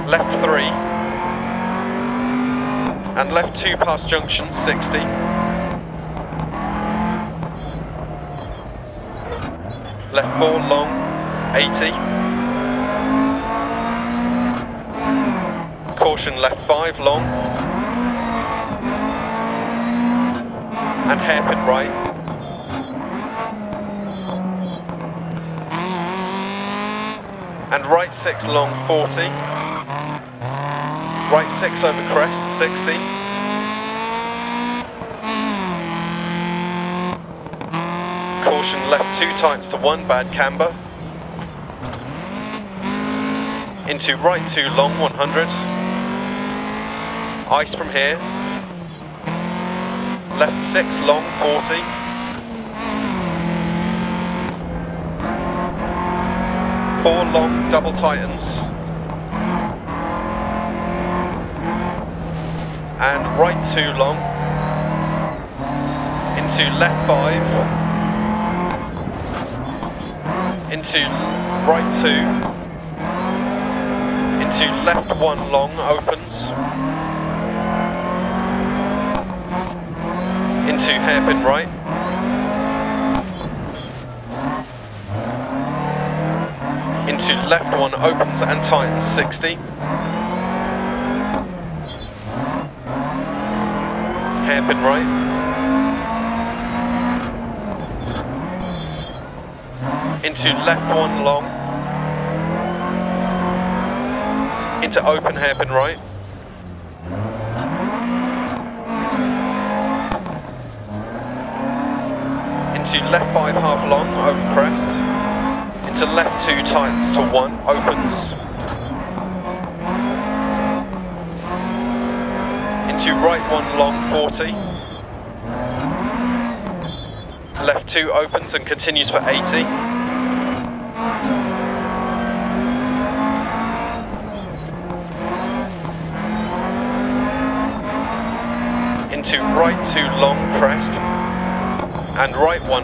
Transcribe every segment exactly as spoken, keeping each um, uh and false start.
left three, and left two past junction, sixty. Left four long, eighty. Caution, left five long. And hairpin right. And right six long, forty. Right six over crest, sixty. Caution, left two tightens to one, bad camber. Into right two long, one hundred. Ice from here. Left six long, forty. Four long, double tightens. And right two long. Into left five. Into right two. Into left one long, opens. Into hairpin right. Into left one, opens and tightens, sixty. Hairpin right. Into left one long. Into open hairpin right. Into left five half long, over crest. Into left two tightens to one, opens. Into right one long, forty. Left two opens and continues for eighty. Into right two long, crest. And right one.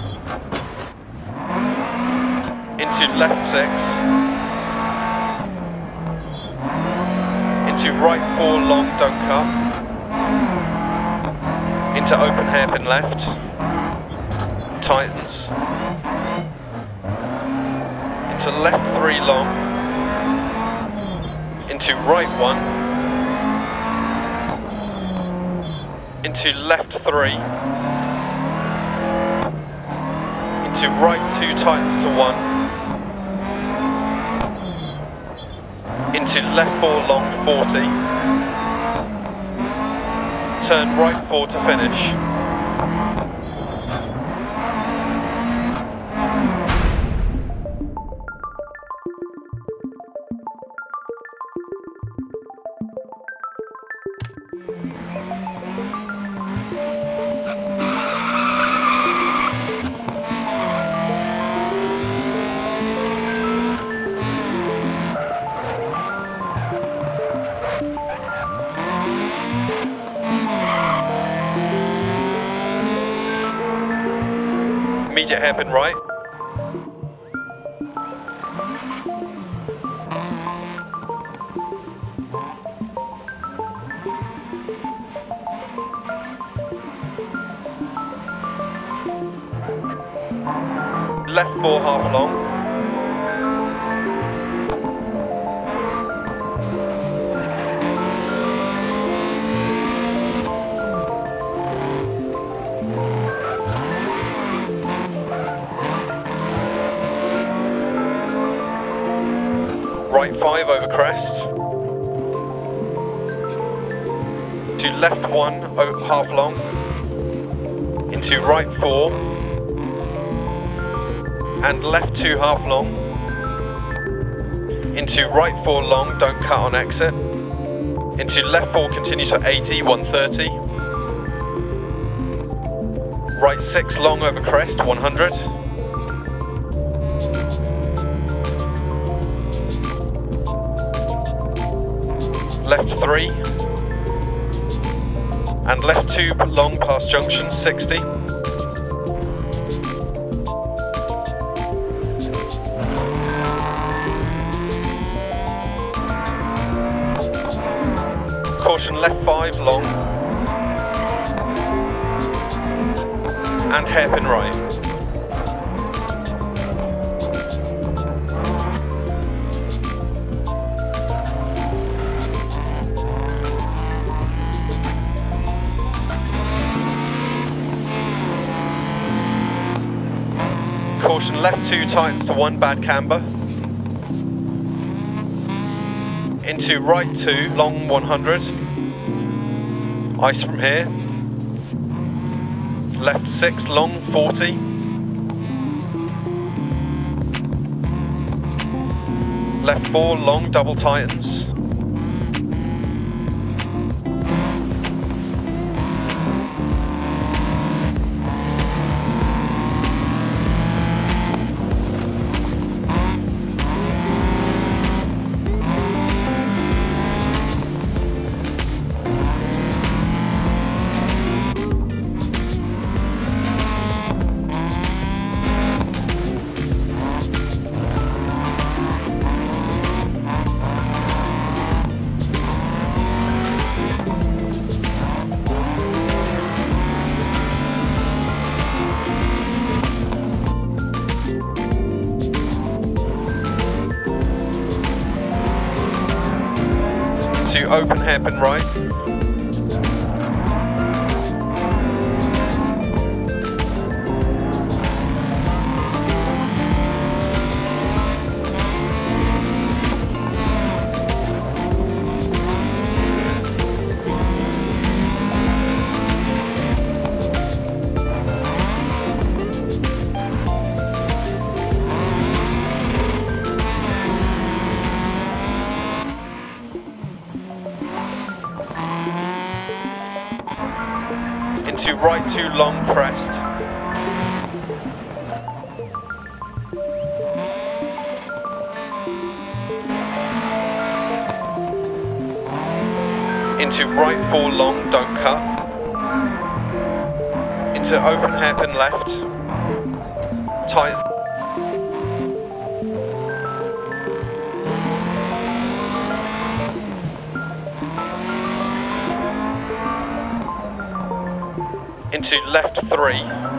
Into left six. Into right four long, don't cut. Into open hairpin left. Tightens. Into left three long. Into right one. Into left three. Into right two tightens to one. Into left four long, forty. Turn right four to finish. Immediate hairpin right. Left four half long. Right five over crest. To left one, half long. Into right four. And left two half long. Into right four long, don't cut on exit. Into left four continues for eighty, one thirty. Right six long over crest, one hundred. Left three, and left two long past junction, sixty. left five long and hairpin right. Caution, left two tightens to one, bad camber. Into right two, long one hundred. Ice from here. Left six, long forty. Left four, long double tightens. To open hairpin right. Into right two long crest. Into right four long, don't cut. Into open hairpin left. Tight. Into left three.